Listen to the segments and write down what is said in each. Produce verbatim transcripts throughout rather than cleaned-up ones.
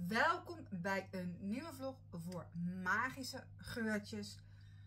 Welkom bij een nieuwe vlog voor magische geurtjes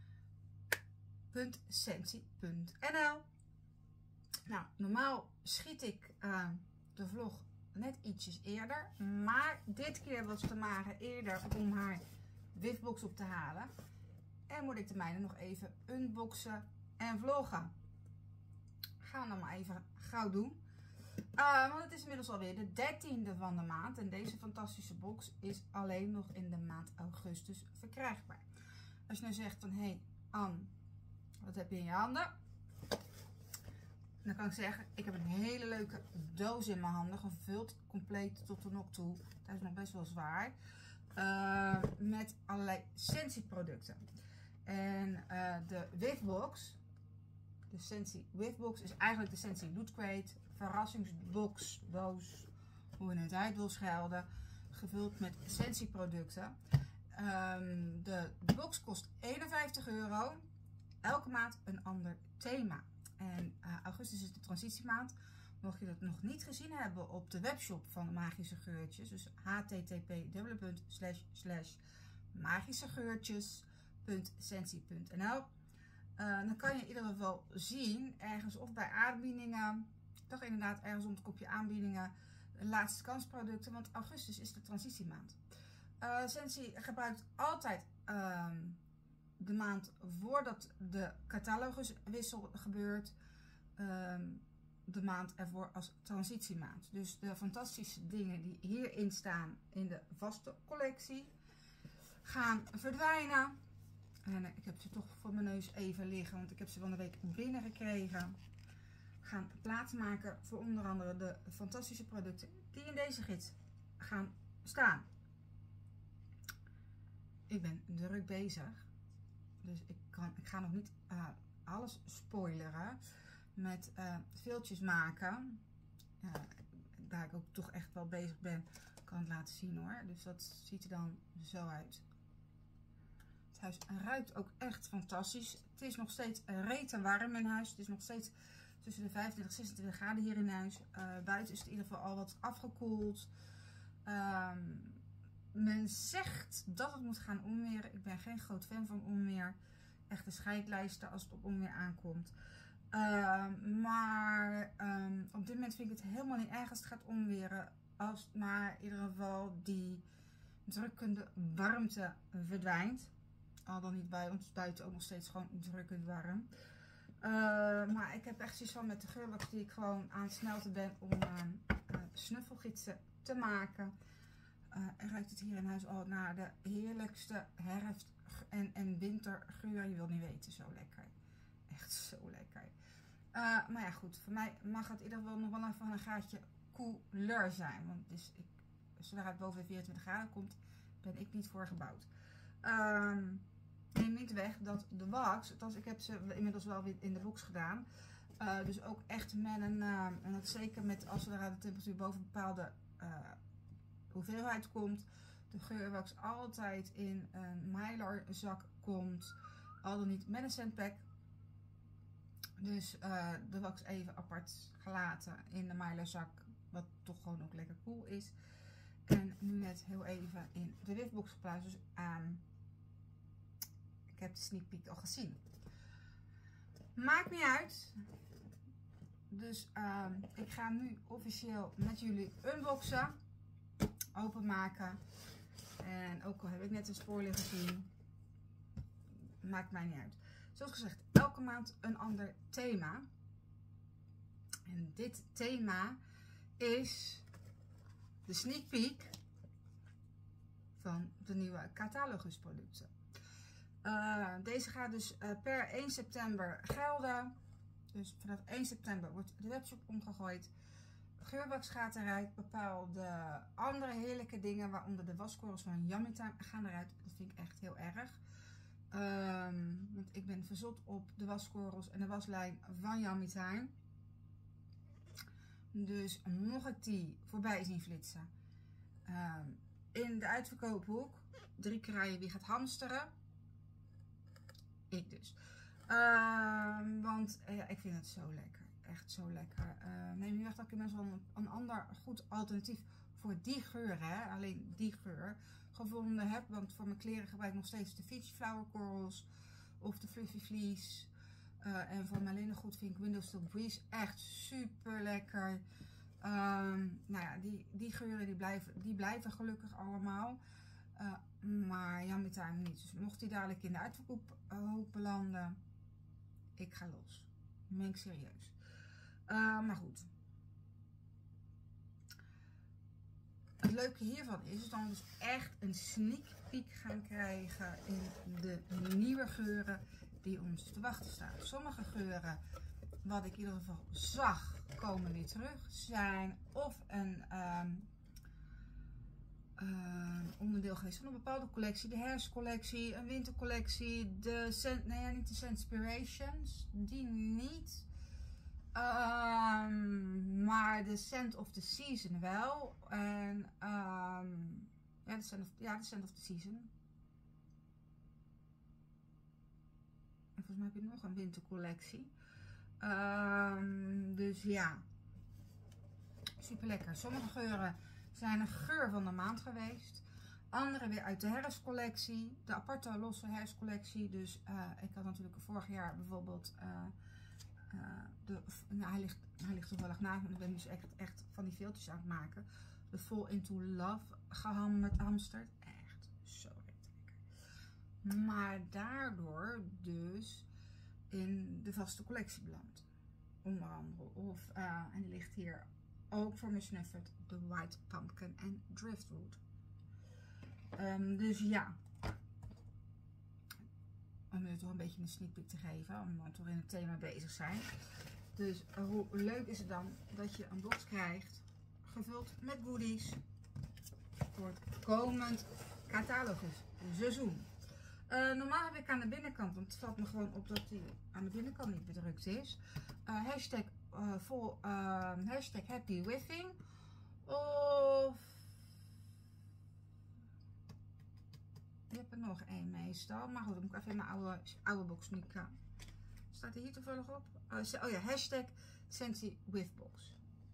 punt sensi punt n l. Nou, normaal schiet ik uh, de vlog net ietsjes eerder, maar dit keer was de Mare eerder om haar wifbox op te halen. En moet ik de mijne nog even unboxen en vloggen. Gaan we dan maar even gauw doen. Uh, want het is inmiddels alweer de dertiende van de maand. En deze fantastische box is alleen nog in de maand augustus verkrijgbaar. Als je nou zegt van, hé hey, Anne, wat heb je in je handen? Dan kan ik zeggen, ik heb een hele leuke doos in mijn handen. Gevuld compleet tot de nok toe. Dat is nog best wel zwaar. Uh, met allerlei Sensi producten. En uh, de wifbox, de Sensi wifbox, is eigenlijk de Sensi Loot Crate. Verrassingsbox, doos, hoe je het uit wil schelden. Gevuld met Sensi producten. Um, de, de box kost eenenvijftig euro. Elke maand een ander thema. En uh, augustus is de transitiemaand. Mocht je dat nog niet gezien hebben op de webshop van de Magische Geurtjes. Dus h t t p slash slash magische geurtjes punt sensi punt n l. Uh, dan kan je in ieder geval zien, ergens of bij aanbiedingen, toch inderdaad ergens om het kopje aanbiedingen, laatste kansproducten, want augustus is de transitiemaand. Uh, Sensi gebruikt altijd uh, de maand voordat de cataloguswissel gebeurt, uh, de maand ervoor als transitiemaand. Dus de fantastische dingen die hierin staan in de vaste collectie gaan verdwijnen. En ik heb ze toch voor mijn neus even liggen, want ik heb ze van de week binnengekregen. Gaan plaatsmaken voor onder andere de fantastische producten die in deze gids gaan staan. Ik ben druk bezig, dus ik, kan, ik ga nog niet uh, alles spoileren met uh, veeltjes maken. Uh, daar ik ook toch echt wel bezig ben, kan het laten zien hoor. Dus dat ziet er dan zo uit. Het huis ruikt ook echt fantastisch. Het is nog steeds rete warm in huis. Het is nog steeds tussen de vijfentwintig en zesentwintig graden hier in huis. Uh, buiten is het in ieder geval al wat afgekoeld. Um, men zegt dat het moet gaan onweren. Ik ben geen groot fan van onweer. Echte scheidlijsten als het op onweer aankomt. Uh, maar um, op dit moment vind ik het helemaal niet erg als het gaat onweren. Als het maar in ieder geval die drukkende warmte verdwijnt. Al dan niet bij ons buiten ook nog steeds gewoon drukkend warm. Uh, maar ik heb echt zoiets van met de geurbox die ik gewoon aan het smelten ben om uh, uh, snuffelgidsen te maken. Uh, en ruikt het hier in huis al naar de heerlijkste herfst- en, en wintergeur. Je wilt niet weten, zo lekker. Echt zo lekker. Uh, maar ja goed, voor mij mag het in ieder geval nog wel even een graadje koeler zijn. Want dus ik, zodra het boven de vierentwintig graden komt, ben ik niet voor gebouwd. Um, neem niet weg dat de wax, althans ik heb ze inmiddels wel weer in de box gedaan. Uh, dus ook echt met een, uh, en dat zeker met als er de temperatuur boven een bepaalde uh, hoeveelheid komt. De geurwax altijd in een mylar-zak komt. Al dan niet met een sandpack. Dus uh, de wax even apart gelaten in de mylar-zak. Wat toch gewoon ook lekker cool is. En nu net heel even in de wifbox geplaatst. Dus um, ik heb de sneak peek al gezien. Maakt niet uit. Dus um, ik ga nu officieel met jullie unboxen. Openmaken. En ook al heb ik net een spoiler gezien. Maakt mij niet uit. Zoals gezegd, elke maand een ander thema. En dit thema is de sneak peek van de nieuwe catalogusproducten. Uh, deze gaat dus uh, per één september gelden. Dus vanaf één september wordt de webshop omgegooid. Geurbox gaat eruit. Bepaalde andere heerlijke dingen, waaronder de waskorrels van Yummy Time, gaan eruit. Dat vind ik echt heel erg. Um, want ik ben verzot op de waskorrels en de waslijn van Yummy Time. Dus mocht ik die voorbij zien flitsen. Um, in de uitverkoophoek. Drie kraaien wie gaat hamsteren. Ik dus. Uh, want uh, ik vind het zo lekker. Echt zo lekker. Uh, neem niet weg dat ik inmiddels wel een, een ander goed alternatief voor die geur, hè, alleen die geur, gevonden heb. Want voor mijn kleren gebruik ik nog steeds de Fiji Flower Corals of de Fluffy Fleece. Uh, en voor mijn linnengoed vind ik Windows Till Breeze echt super lekker. Um, nou ja, die, die geuren die blijven, die blijven gelukkig allemaal. Uh, maar Yummy Time niet. Dus mocht die dadelijk in de uitverkoop uh, belanden, ik ga los. Meen ik serieus. Uh, maar goed. Het leuke hiervan is dat we dus echt een sneak peek gaan krijgen in de nieuwe geuren die ons te wachten staan. Sommige geuren, wat ik in ieder geval zag, komen weer terug. Zijn of een um, uh, onderdeel geweest van een bepaalde collectie. De herfstcollectie, een wintercollectie. De Scent, nee ja, niet de Scentspirations. Die niet. Um, maar de Scent of the Season wel. En um, ja, de Scent of, ja, de Scent of the Season. En volgens mij heb je nog een wintercollectie. Um, dus ja. Super lekker. Sommige geuren zijn een geur van de maand geweest. Andere weer uit de herfstcollectie. De aparte losse herfstcollectie. Dus uh, ik had natuurlijk vorig jaar bijvoorbeeld... Uh, Uh, de, nou, hij, ligt, hij ligt toevallig naast me. Ik ben dus echt, echt van die veeltjes aan het maken. De Fall Into Love gehammerd hamsterd. Echt zo lekker. Maar daardoor dus in de vaste collectie beland. Onder andere. Of, uh, en die ligt hier ook voor me snuffert. De White Pumpkin en Driftwood. Um, dus ja. Om je toch een beetje een sneak peek te geven, omdat we toch in het thema bezig zijn. Dus hoe leuk is het dan dat je een box krijgt, gevuld met goodies, voor het komend catalogus seizoen. Uh, normaal heb ik aan de binnenkant, want het valt me gewoon op dat die aan de binnenkant niet bedrukt is. Uh, hashtag, uh, vol, uh, hashtag Happy Whiffing. Of... Je hebt er nog één meestal. Maar goed, dan moet ik even in mijn oude, oude box sneaken. Staat er hier toevallig op? Uh, oh ja, hashtag Scentsy with box.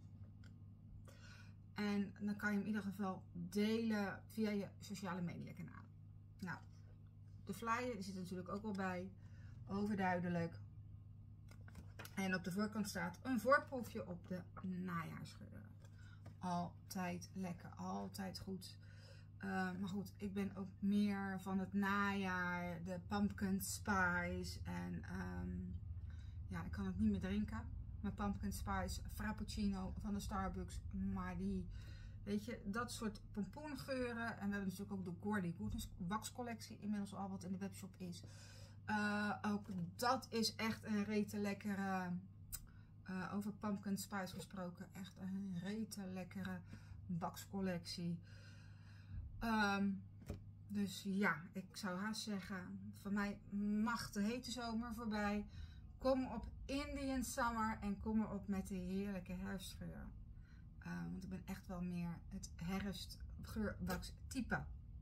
En dan kan je hem in ieder geval delen via je sociale media kanaal. Nou, de flyer die zit er natuurlijk ook wel bij. Overduidelijk. En op de voorkant staat een voorproefje op de najaarsgeuren. Altijd lekker, altijd goed. Uh, maar goed, ik ben ook meer van het najaar, de pumpkin spice en um, ja, ik kan het niet meer drinken. Mijn pumpkin spice frappuccino van de Starbucks, maar die, weet je, dat soort pompoengeuren. En we hebben natuurlijk ook de Gordy Goodness waxcollectie, inmiddels al wat in de webshop is. Uh, ook dat is echt een rete lekkere, uh, over pumpkin spice gesproken, echt een rete lekkere waxcollectie. Um, dus ja, ik zou haast zeggen, van mij mag de hete zomer voorbij. Kom op Indian Summer en kom erop met de heerlijke herfstgeur. Uh, want ik ben echt wel meer het herfstgeurwax type.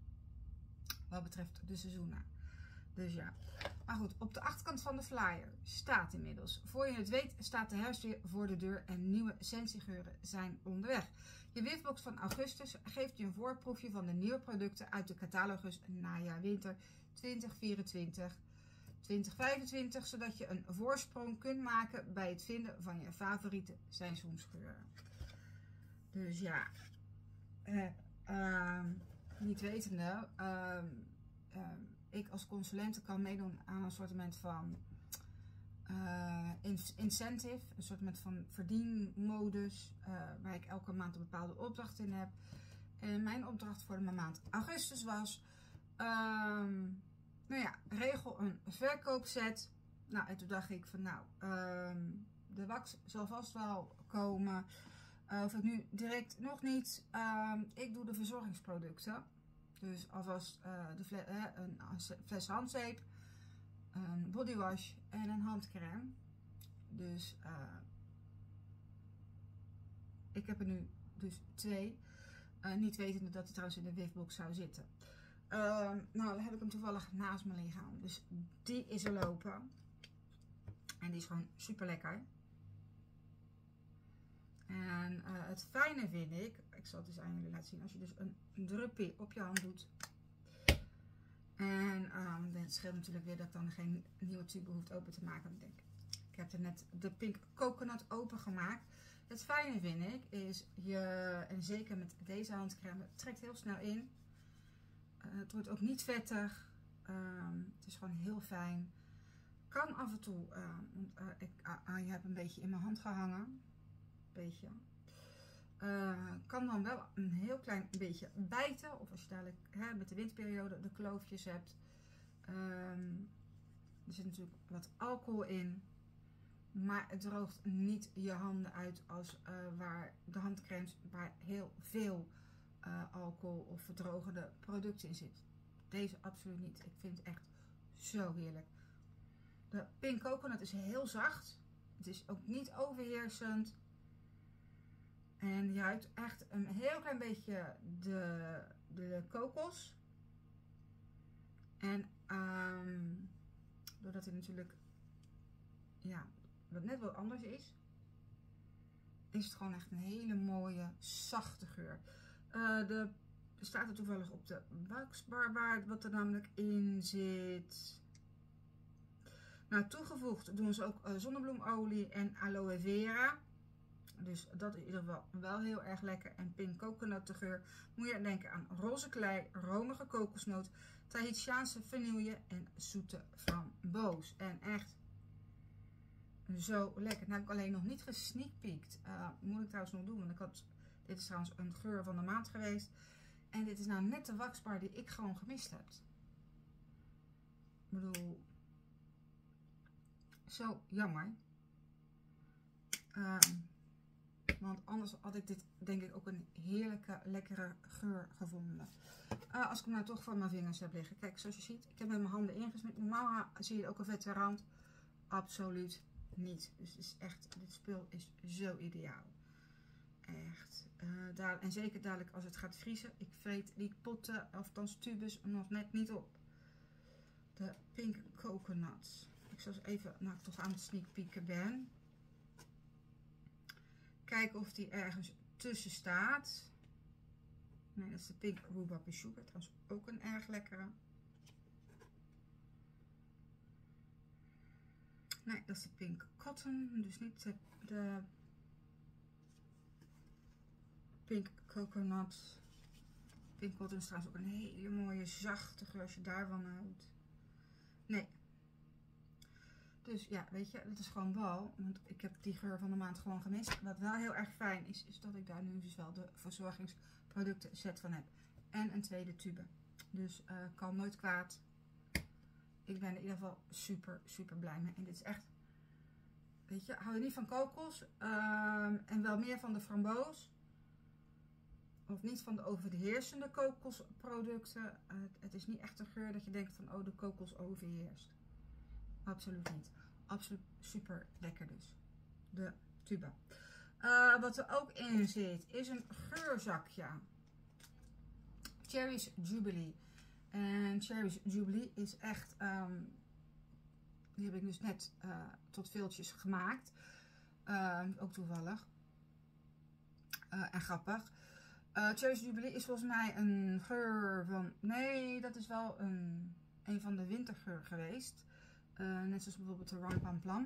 Wat betreft de seizoenen. Dus ja. Maar goed, op de achterkant van de flyer staat inmiddels. Voor je het weet staat de herfst weer voor de deur en nieuwe Scentsy-geuren zijn onderweg. Je whiffbox van augustus geeft je een voorproefje van de nieuwe producten uit de catalogus najaar-winter twintig vierentwintig twintig vijfentwintig, zodat je een voorsprong kunt maken bij het vinden van je favoriete seizoensgeuren. Dus ja, eh, uh, niet wetende, uh, uh, ik als consulente kan meedoen aan een soort van uh, incentive, een soort van verdienmodus, uh, waar ik elke maand een bepaalde opdracht in heb. En mijn opdracht voor de maand augustus was, um, nou ja, regel een verkoopset. Nou, en toen dacht ik van nou, um, de wax zal vast wel komen. Uh, of het nu direct nog niet. Um, ik doe de verzorgingsproducten. Dus alvast uh, de fles, uh, een fles handzeep, een bodywash en een handcrème. Dus uh, ik heb er nu dus twee. Uh, niet wetende dat hij trouwens in de whiffbox zou zitten. Uh, nou, dan heb ik hem toevallig naast me liggen. Dus die is er lopen. En die is gewoon super lekker. En uh, het fijne vind ik, ik zal het eens aan jullie laten zien, als je dus een, een druppie op je hand doet. En um, het scheelt natuurlijk weer dat ik dan geen nieuwe tube hoeft open te maken. Ik denk, ik heb er net de Pink Coconut open gemaakt. Het fijne vind ik is, je, en zeker met deze handcrème, het trekt heel snel in. Uh, het wordt ook niet vettig. Um, het is gewoon heel fijn. Kan af en toe, uh, uh, ik, uh, uh, je hebt een beetje in mijn hand gehangen. Beetje. Uh, kan dan wel een heel klein beetje bijten. Of als je dadelijk hè, met de winterperiode de kloofjes hebt. Um, er zit natuurlijk wat alcohol in. Maar het droogt niet je handen uit als uh, waar de handcremes waar heel veel uh, alcohol of verdrogende producten in zit. Deze absoluut niet. Ik vind het echt zo heerlijk. De Pink Coconut is heel zacht. Het is ook niet overheersend. En je ruikt echt een heel klein beetje de, de kokos. En um, doordat hij natuurlijk ja, wat net wat anders is, is het gewoon echt een hele mooie, zachte geur. Uh, de, er staat er toevallig op de waxbar waar wat er namelijk in zit. Nou, toegevoegd doen ze ook uh, zonnebloemolie en aloe vera. Dus dat is in ieder geval wel heel erg lekker. En Pink Coconut de geur. Moet je denken aan roze klei, romige kokosnoot, Tahitiaanse vanille en zoete framboos. En echt zo lekker. Nou heb ik alleen nog niet gesneakpeekt. Uh, moet ik trouwens nog doen. Want ik had, dit is trouwens een geur van de maand geweest. En dit is nou net de waxbar die ik gewoon gemist heb. Ik bedoel, zo jammer. Uh, Want anders had ik dit denk ik ook een heerlijke, lekkere geur gevonden. Uh, als ik hem nou toch voor mijn vingers heb liggen. Kijk, zoals je ziet, ik heb met mijn handen ingesmeerd. Normaal zie je ook een vette rand. Absoluut niet. Dus het is echt, dit spul is zo ideaal. Echt. Uh, daar, en zeker dadelijk als het gaat vriezen. Ik vreet die potten, of dan tubes, nog net niet op. De Pink Coconut. Ik zal eens even, nou ik toch aan het sneak peeken ben. Kijken of die ergens tussen staat. Nee, dat is de Pink Rhubarb Sugar. Trouwens ook een erg lekkere. Nee, dat is de Pink Cotton. Dus niet de, de Pink Coconut. Pink Cotton is trouwens ook een hele mooie zachte geur als je daarvan houdt. Nee. Dus ja, weet je, dat is gewoon bal. Want ik heb die geur van de maand gewoon gemist. Wat wel heel erg fijn is, is dat ik daar nu dus wel de verzorgingsproducten set van heb. En een tweede tube. Dus uh, kan nooit kwaad. Ik ben er in ieder geval super, super blij mee. En dit is echt, weet je, hou je niet van kokos. Um, en wel meer van de framboos. Of niet van de overheersende kokosproducten. Uh, het is niet echt een geur dat je denkt van, oh, de kokos overheerst. Absoluut niet. Absoluut super lekker dus. De tube. Uh, wat er ook in zit is een geurzakje. Cherries Jubilee. En Cherries Jubilee is echt, um, die heb ik dus net uh, tot veeltjes gemaakt. Uh, ook toevallig. Uh, en grappig. Uh, Cherries Jubilee is volgens mij een geur van, nee, dat is wel een, een van de wintergeur geweest. Uh, net zoals bijvoorbeeld de Rampamplam.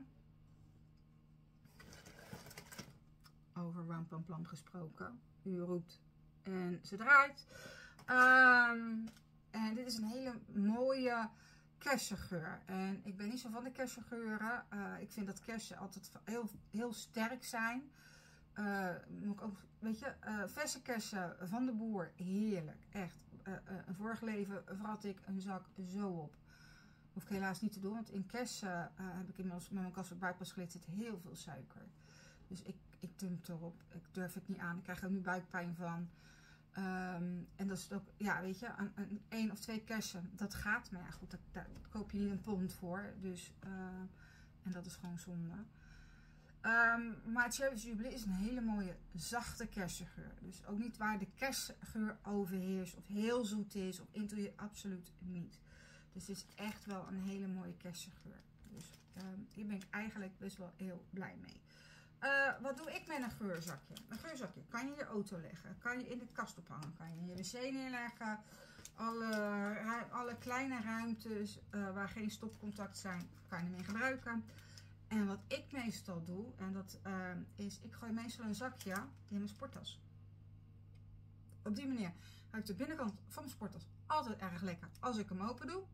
Over Rampamplam gesproken. U roept en ze draait. Um, en dit is een hele mooie kersengeur. En ik ben niet zo van de kersengeuren. Uh, ik vind dat kersen altijd heel, heel sterk zijn. Uh, moet ik ook, weet je, uh, verse kersen van de boer. Heerlijk. Echt. Uh, uh, een vorig leven vrat ik een zak zo op. Hoef ik helaas niet te doen, want in kersen uh, heb ik inmiddels met mijn kast buikpasgelid zit heel veel suiker. Dus ik, ik dump erop. Ik durf het niet aan. Ik krijg er nu buikpijn van. Um, en dat is ook, ja, weet je, een, een, één of twee kersen, dat gaat. Maar ja, goed, daar, daar koop je niet een pond voor. Dus, uh, en dat is gewoon zonde. Um, maar Cherries Jubilee is een hele mooie, zachte kersengeur. Dus ook niet waar de kersengeur overheerst, of heel zoet is, of intoe absoluut niet. Dus het is echt wel een hele mooie kersengeur. Dus um, hier ben ik eigenlijk best wel heel blij mee. Uh, wat doe ik met een geurzakje? Een geurzakje kan je in je auto leggen, kan je in de kast ophangen, kan je in je wc neerleggen. Alle, alle kleine ruimtes uh, waar geen stopcontact zijn, kan je ermee gebruiken. En wat ik meestal doe, en dat uh, is, ik gooi meestal een zakje in mijn sporttas. Op die manier ruikt de binnenkant van mijn sporttas altijd erg lekker als ik hem open doe.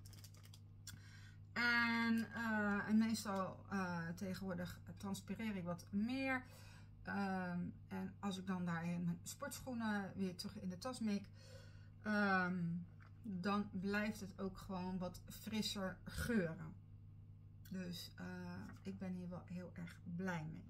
En, uh, en meestal uh, tegenwoordig transpireer ik wat meer. Um, en als ik dan daarin mijn sportschoenen weer terug in de tas mik, um, dan blijft het ook gewoon wat frisser geuren. Dus uh, ik ben hier wel heel erg blij mee.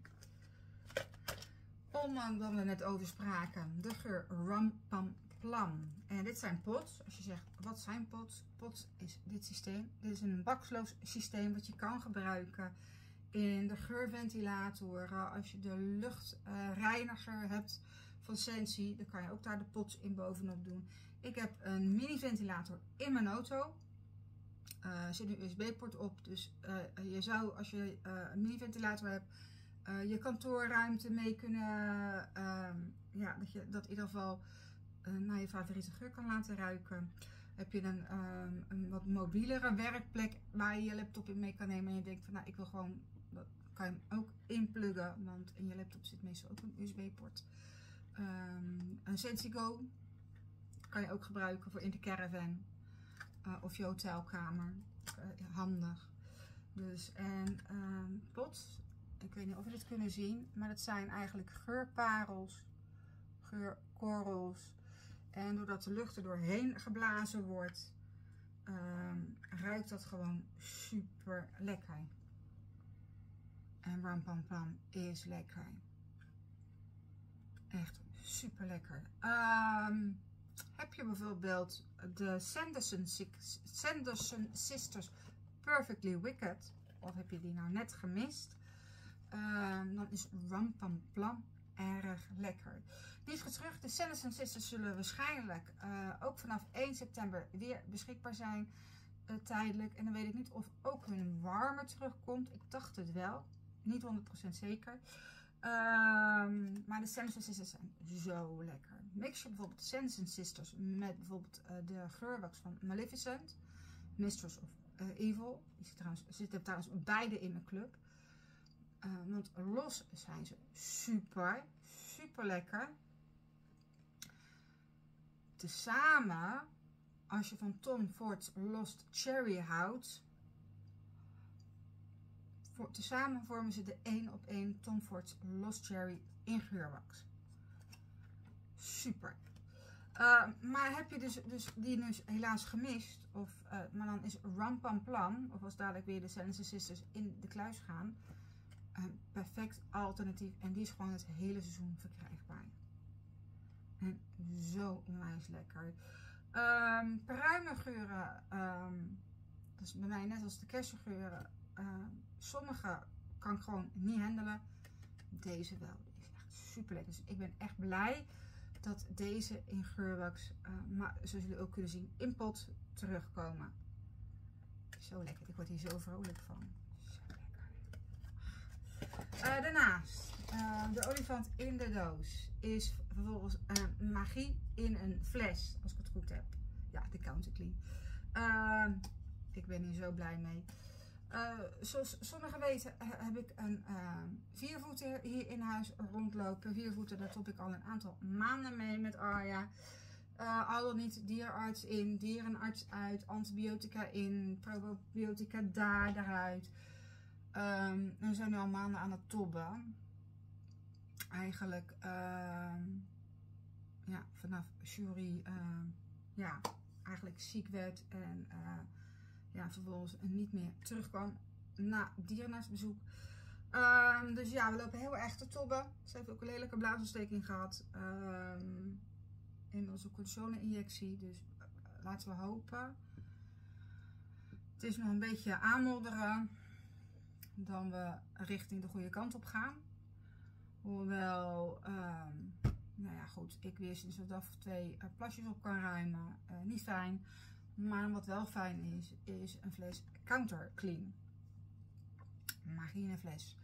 Omdat we net over spraken, de geur Rum Pam Plam. En dit zijn pots. Als je zegt, wat zijn pots? Pots is dit systeem. Dit is een baksloos systeem wat je kan gebruiken in de geurventilatoren. Als je de luchtreiniger uh, hebt van Scentsy, dan kan je ook daar de pots in bovenop doen. Ik heb een mini ventilator in mijn auto. Uh, er zit een U S B-poort op. Dus uh, je zou, als je uh, een mini ventilator hebt, uh, je kantoorruimte mee kunnen, uh, ja, dat je dat in ieder geval uh, naar je favoriete geur kan laten ruiken. Heb je een, um, een wat mobielere werkplek waar je je laptop in mee kan nemen en je denkt van nou ik wil gewoon, dat kan je hem ook inpluggen, want in je laptop zit meestal ook een U S B-poort. Um, een Scentsy Go kan je ook gebruiken voor in de caravan uh, of je hotelkamer. Uh, handig. Dus en um, pot, ik weet niet of we dit kunnen zien, maar dat zijn eigenlijk geurparels, geurkorrels. En doordat de lucht er doorheen geblazen wordt, um, ruikt dat gewoon super lekker. En Rum Pam Plam is lekker. Echt super lekker. Um, heb je bijvoorbeeld de Sanderson, Sanderson Sisters Perfectly Wicked, of heb je die nou net gemist, um, dan is Rum Pam Plam erg lekker. Die is terug. De Sanderson Sisters zullen waarschijnlijk uh, ook vanaf één september weer beschikbaar zijn. Uh, tijdelijk. En dan weet ik niet of ook hun warmer terugkomt. Ik dacht het wel. Niet honderd procent zeker. Um, maar de Sanderson Sisters zijn zo lekker. Mix je bijvoorbeeld de Sanderson Sisters met bijvoorbeeld uh, de geurwax van Maleficent. Mistress of uh, Evil. Die zit trouwens, zitten trouwens beide in mijn club. Uh, want los zijn ze super, super lekker. Tezamen, als je van Tom Ford's Lost Cherry houdt, voor, tezamen vormen ze de één op één Tom Ford's Lost Cherry in geurwax. Super. Uh, maar heb je dus, dus die dus helaas gemist, of, uh, maar dan is Rum Pam Plam, of als dadelijk weer de Sanderson Sisters in de kluis gaan, een perfect alternatief. En die is gewoon het hele seizoen verkrijgbaar. En zo onwijs lekker. Um, pruimengeuren, um, dat is bij mij net als de kersengeuren. Um, sommige kan ik gewoon niet handelen. Deze wel. Die is echt super lekker. Dus ik ben echt blij dat deze in geurwax, uh, maar zoals jullie ook kunnen zien, in pot terugkomen. Zo lekker. Ik word hier zo vrolijk van. Uh, daarnaast, uh, de olifant in de doos is vervolgens uh, magie in een fles, als ik het goed heb. Ja, de Counter Clean. Uh, ik ben hier zo blij mee. Uh, zoals sommigen weten uh, heb ik een uh, viervoeter hier in huis rondlopen. Viervoeter, daar top ik al een aantal maanden mee met Arja. Uh, al dan niet dierenarts in, dierenarts uit, antibiotica in, probiotica daar, daaruit. Um, we zijn nu al maanden aan het tobben. Eigenlijk uh, ja, vanaf Shuri uh, ja, eigenlijk ziek werd en uh, ja, vervolgens niet meer terugkwam na dierenartsbezoek. Um, dus ja, we lopen heel erg te tobben. Ze heeft ook een lelijke blaasontsteking gehad. Um, inmiddels ook een cortisone-injectie. Dus uh, laten we hopen. Het is nog een beetje aanmodderen. Dan we richting de goede kant op gaan. Hoewel, um, nou ja goed, ik weer sinds een dag of twee uh, plasjes op kan ruimen. Uh, niet fijn. Maar wat wel fijn is, is een fles Counter Clean. Magie in een fles.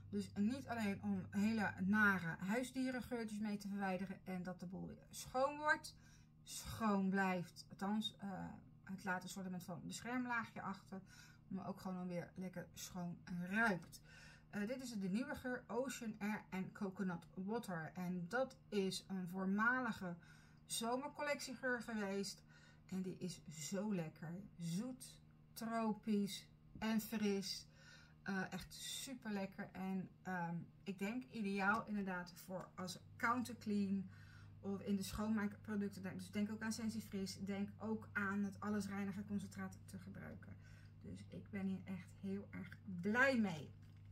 Dus niet alleen om hele nare huisdierengeurtjes mee te verwijderen en dat de boel weer schoon wordt. Schoon blijft, althans uh, het laat een soort van beschermlaagje achter. Maar ook gewoon dan weer lekker schoon ruikt. Uh, dit is de nieuwe geur Ocean Air and Coconut Water. En dat is een voormalige zomercollectiegeur geweest. En die is zo lekker. Zoet, tropisch en fris. Uh, echt super lekker. En um, ik denk ideaal inderdaad voor als counter clean. Of in de schoonmaakproducten. Dus denk ook aan Sensifris. Denk ook aan het allesreiniger concentraat te gebruiken. Dus ik ben hier echt heel erg blij mee.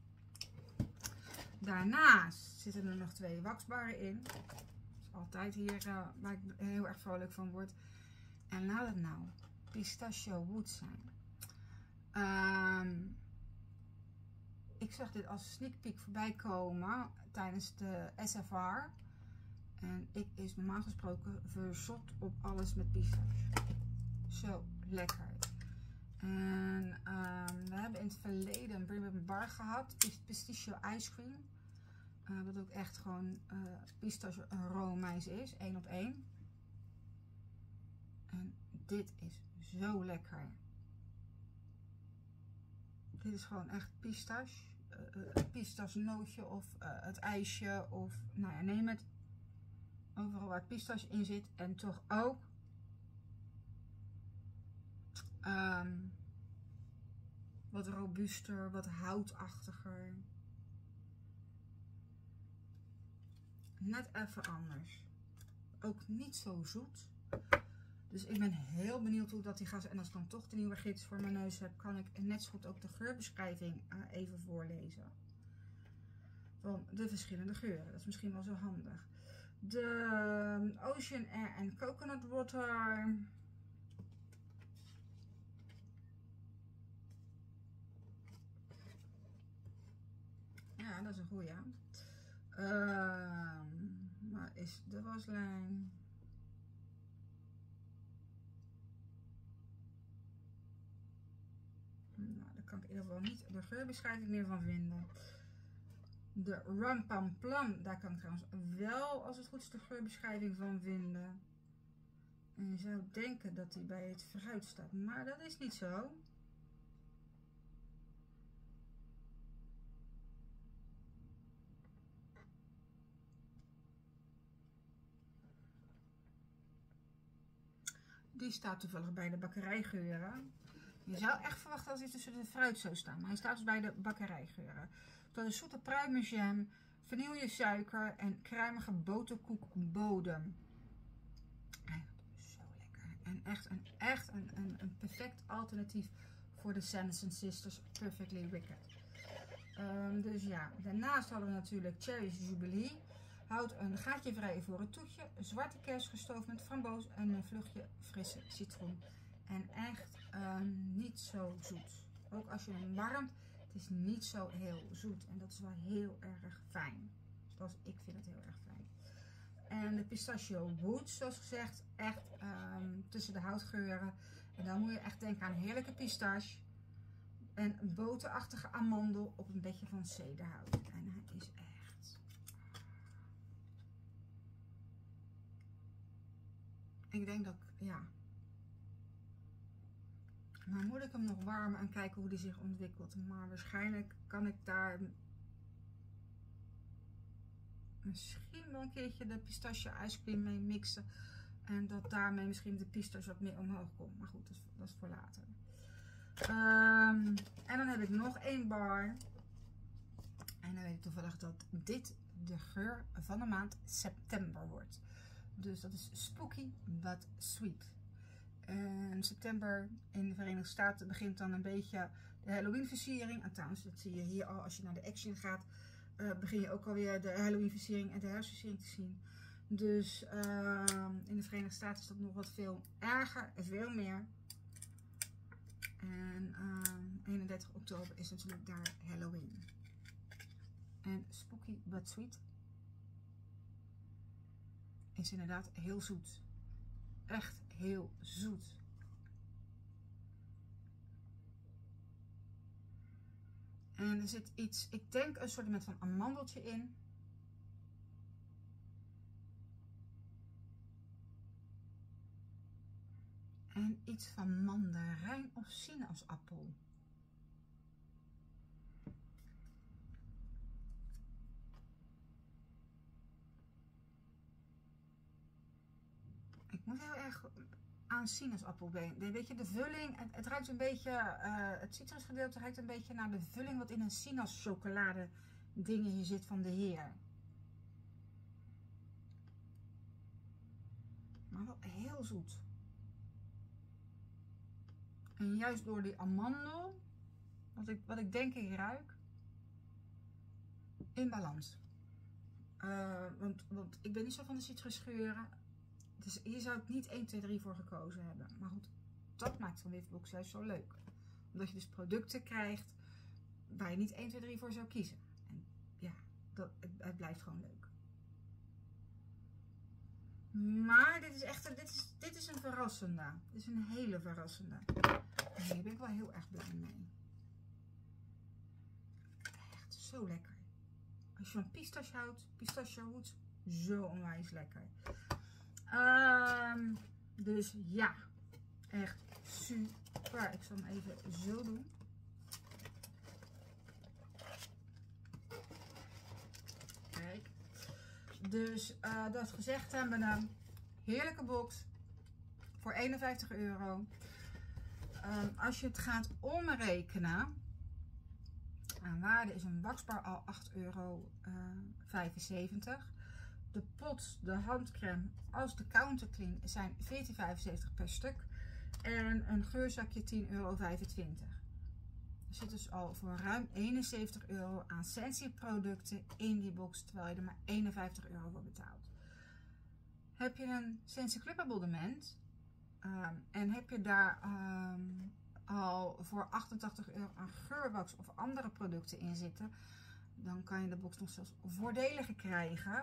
Daarnaast zitten er nog twee waxbarren in. Dat is altijd hier uh, waar ik heel erg vrolijk van word. En laat het nou pistachio wood zijn. Um, ik zag dit als sneak peek voorbij komen tijdens de S F R. En ik is normaal gesproken verzot op alles met pistache. Zo lekker. En um, we hebben in het verleden een Brim bar gehad. Pistachio ice cream. Uh, wat ook echt gewoon uh, pistache roomijs is. één op één. En dit is zo lekker. Dit is gewoon echt pistache. Uh, het pistachenootje of uh, het ijsje. Of nou ja, neem het. Overal waar pistache in zit. En toch ook. Um, wat robuuster. Wat houtachtiger. Net even anders. Ook niet zo zoet. Dus ik ben heel benieuwd hoe dat die gaat. En als ik dan toch de nieuwe gids voor mijn neus heb, kan ik net zo goed ook de geurbeschrijving uh, even voorlezen. Van de verschillende geuren. Dat is misschien wel zo handig. De Ocean Air and Coconut Water. Ja, dat is een goeie. Uh, waar is de waslijn? Nou, daar kan ik in ieder geval niet de geurbeschrijving meer van vinden. De Rum Pam Plum, daar kan ik trouwens wel, als het goed is, de geurbeschrijving van vinden. En je zou denken dat die bij het fruit staat, maar dat is niet zo. Die staat toevallig bij de bakkerijgeuren. Je zou echt verwachten dat hij tussen de fruit zou staan. Maar hij staat dus bij de bakkerijgeuren. Dat is zoete pruimenjam, vanillesuiker en kruimige boterkoekbodem. Zo lekker. En echt een, echt een, een, een perfect alternatief voor de Sanderson Sisters Perfectly Wicked. Um, dus ja, daarnaast hadden we natuurlijk Cherry's Jubilee. Houd een gaatje vrij voor het toetje. Zwarte kers gestoofd met framboos en een vluchtje frisse citroen. En echt um, niet zo zoet. Ook als je hem warmt, het is niet zo heel zoet. En dat is wel heel erg fijn. Zoals ik vind het heel erg fijn. En de pistachio wood, zoals gezegd, echt um, tussen de houtgeuren. En dan moet je echt denken aan heerlijke pistache. En een boterachtige amandel op een bedje van cederhout. En hij is echt... Ik denk dat ik, ja. Maar moet ik hem nog warmen en kijken hoe die zich ontwikkelt. Maar waarschijnlijk kan ik daar misschien wel een keertje de pistachio ice cream mee mixen. En dat daarmee misschien de pistache wat meer omhoog komt. Maar goed, dat is, dat is voor later. Um, en dan heb ik nog één bar. En dan weet ik toevallig dat dit de geur van de maand september wordt. Dus dat is Spooky But Sweet. En september in de Verenigde Staten begint dan een beetje de Halloween versiering. En trouwens, dat zie je hier al als je naar de Action gaat. Uh, begin je ook alweer de Halloween versiering en de herfstversiering te zien. Dus uh, in de Verenigde Staten is dat nog wat veel erger. Veel meer. En uh, eenendertig oktober is natuurlijk daar Halloween. En Spooky But Sweet is inderdaad heel zoet. Echt heel zoet. En er zit iets, ik denk een soort van amandeltje in. En iets van mandarijn of sinaasappel. Ik moet heel erg aan sinaasappel denken. Weet je, de vulling, het, het ruikt een beetje, uh, het citrusgedeelte ruikt een beetje naar de vulling wat in een sinaascholade dingetje zit van de Heer. Maar wel heel zoet. En juist door die amandel, wat ik, wat ik denk ik ruik, in balans. Uh, want, want ik ben niet zo van de citrusgeuren. Dus hier zou ik niet één, twee, drie voor gekozen hebben. Maar goed, dat maakt van Wifbox juist zo leuk. Omdat je dus producten krijgt waar je niet één, twee, drie voor zou kiezen. En ja, dat, het, het blijft gewoon leuk. Maar dit is echt dit is, dit is een verrassende. Dit is een hele verrassende. Hier ben ik wel heel erg blij mee. Echt zo lekker. Als je van pistache houdt, pistache houdt, zo onwijs lekker. Um, dus ja, echt super. Ik zal hem even zo doen. Kijk. Dus uh, dat gezegd hebben we een heerlijke box voor eenenvijftig euro. Um, als je het gaat omrekenen, aan waarde is een waxbar al acht euro vijfenzeventig. De pot, de handcrème als de counterclean zijn veertien vijfenzeventig per stuk. En een geurzakje tien euro vijfentwintig. Er zit dus al voor ruim eenenzeventig euro aan Scentsy producten in die box. Terwijl je er maar eenenvijftig euro voor betaalt. Heb je een Scentsy Club abonnement. Um, en heb je daar um, al voor achtentachtig euro aan geurwax of andere producten in zitten. Dan kan je de box nog zelfs voordeliger krijgen.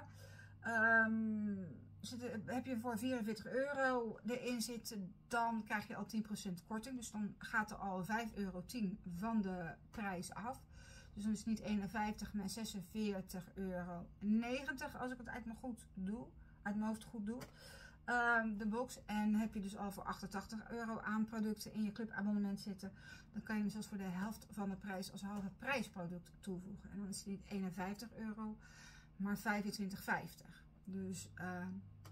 Um, zit, heb je voor vierenveertig euro erin zitten, dan krijg je al tien procent korting. Dus dan gaat er al vijf euro tien van de prijs af. Dus dan is het niet eenenvijftig, maar zesenveertig euro negentig als ik het uit mijn, goed doe, uit mijn hoofd goed doe. Um, de box. En heb je dus al voor achtentachtig euro aan producten in je clubabonnement zitten, dan kan je hem zelfs voor de helft van de prijs als halve prijsproduct toevoegen. En dan is het niet eenenvijftig euro, maar vijfentwintig vijftig. Dus uh,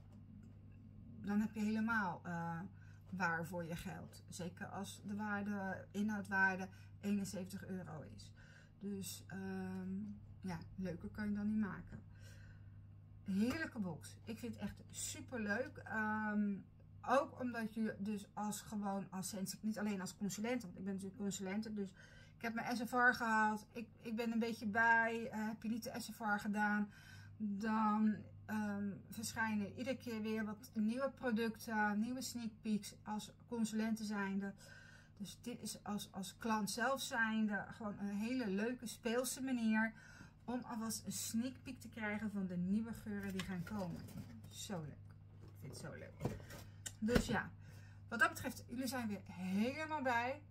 dan heb je helemaal uh, waar voor je geld. Zeker als de waarde, inhoudwaarde eenenzeventig euro is. Dus um, ja, leuker kan je dan niet maken. Heerlijke box. Ik vind het echt super leuk. Um, ook omdat je dus als gewoon als Scentsy, niet alleen als consulent, want ik ben natuurlijk consulente, dus ik heb mijn S F R gehaald. Ik, ik ben een beetje bij. Uh, heb je niet de S F R gedaan, dan um, verschijnen iedere keer weer wat nieuwe producten, nieuwe sneak peeks als consulenten zijnde. Dus dit is als, als klant zelf zijnde gewoon een hele leuke speelse manier om alvast een sneak peek te krijgen van de nieuwe geuren die gaan komen. Zo leuk. Ik vind het zo leuk. Dus ja, wat dat betreft, jullie zijn weer helemaal bij.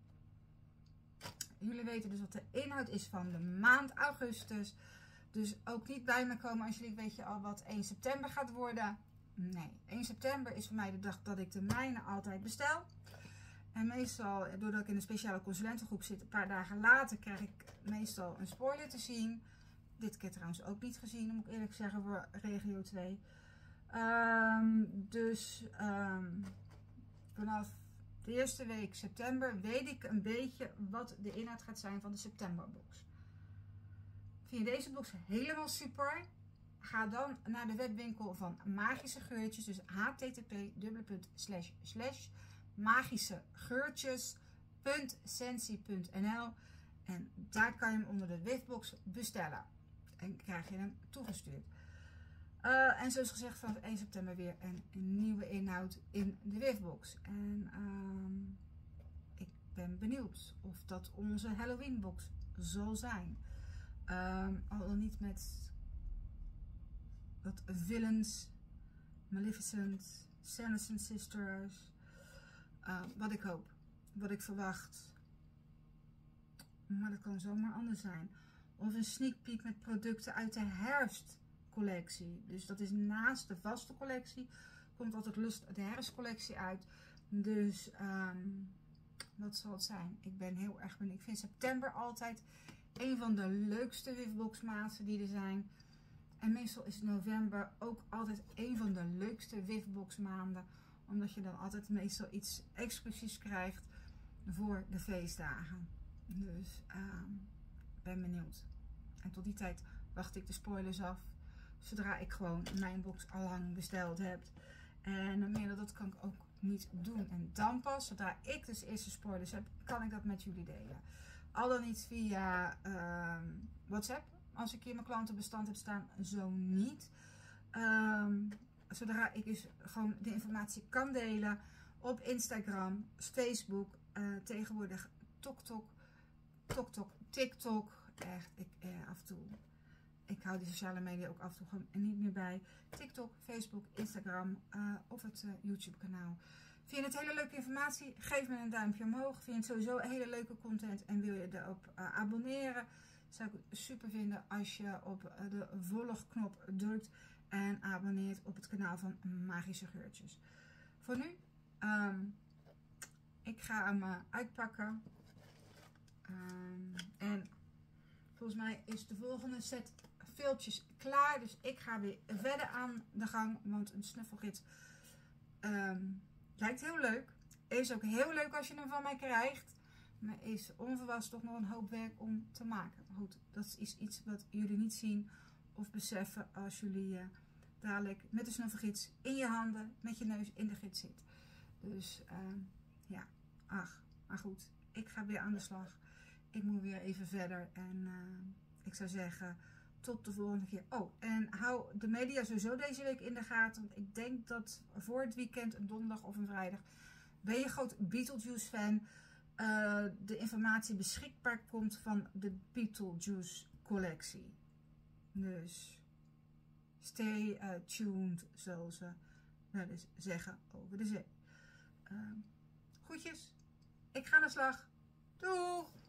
Jullie weten dus wat de inhoud is van de maand augustus. Dus ook niet bij me komen als jullie weet je al wat één september gaat worden. Nee, één september is voor mij de dag dat ik de mijne altijd bestel. En meestal, doordat ik in een speciale consulentengroep zit, een paar dagen later krijg ik meestal een spoiler te zien. Dit keer trouwens ook niet gezien, moet ik eerlijk zeggen, voor regio twee. Um, dus um, vanaf de eerste week september weet ik een beetje wat de inhoud gaat zijn van de septemberbox. Vind je deze box helemaal super? Ga dan naar de webwinkel van Magische Geurtjes. Dus h t t p slash slash magische geurtjes punt scentsy punt n l. En daar kan je hem onder de Wifbox bestellen. En krijg je hem toegestuurd. Uh, en zoals gezegd, vanaf één september weer een, een nieuwe inhoud in de Wifbox. En um, ik ben benieuwd of dat onze Halloween box zal zijn. Um, al dan niet met wat Villains, Maleficent, Sanderson Sisters. Uh, wat ik hoop, wat ik verwacht. maar dat kan zomaar anders zijn. Of een sneak peek met producten uit de herfstcollectie. Dus dat is naast de vaste collectie. Komt altijd Lust de herfstcollectie uit. Dus um, wat zal het zijn? Ik ben heel erg benieuwd. Ik vind september altijd een van de leukste Wifbox maanden die er zijn. En meestal is november ook altijd een van de leukste Wifbox maanden. Omdat je dan altijd meestal iets exclusiefs krijgt voor de feestdagen. Dus ik uh, ben benieuwd. En tot die tijd wacht ik de spoilers af. Zodra ik gewoon mijn box al lang besteld heb. En meer dan dat kan ik ook niet doen. En dan pas, zodra ik dus eerste spoilers heb, kan ik dat met jullie delen. Al dan niet via uh, WhatsApp. Als ik hier mijn klantenbestand heb staan, zo niet. Um, zodra ik dus gewoon de informatie kan delen op Instagram, Facebook, uh, tegenwoordig TokTok, TokTok, TikTok. Echt, ik eh, af en toe. Ik hou die sociale media ook af en toe gewoon niet meer bij. TikTok, Facebook, Instagram uh, of het uh, YouTube kanaal. Vind je het hele leuke informatie? Geef me een duimpje omhoog. Vind je het sowieso hele leuke content en wil je erop uh, abonneren? Zou ik het super vinden als je op uh, de volgknop drukt en abonneert op het kanaal van Magische Geurtjes. Voor nu, um, ik ga hem uh, uitpakken. Um, en volgens mij is de volgende set veeltjes klaar. Dus ik ga weer verder aan de gang. Want een snuffelgids um, lijkt heel leuk. Is ook heel leuk als je hem van mij krijgt. Maar is onverwachts toch nog een hoop werk om te maken. Maar goed, dat is iets wat jullie niet zien of beseffen als jullie uh, dadelijk met de snuffelgids in je handen, met je neus in de gids zit. Dus uh, ja, ach, maar goed. Ik ga weer aan de slag. Ik moet weer even verder. En uh, ik zou zeggen, tot de volgende keer. Oh, en hou de media sowieso deze week in de gaten. Want ik denk dat voor het weekend, een donderdag of een vrijdag, ben je groot Beetlejuice fan, uh, de informatie beschikbaar komt van de Beetlejuice collectie. Dus stay uh, tuned, zoals ze wel eens zeggen over de zee. Uh, groetjes. Ik ga aan de slag. Doeg!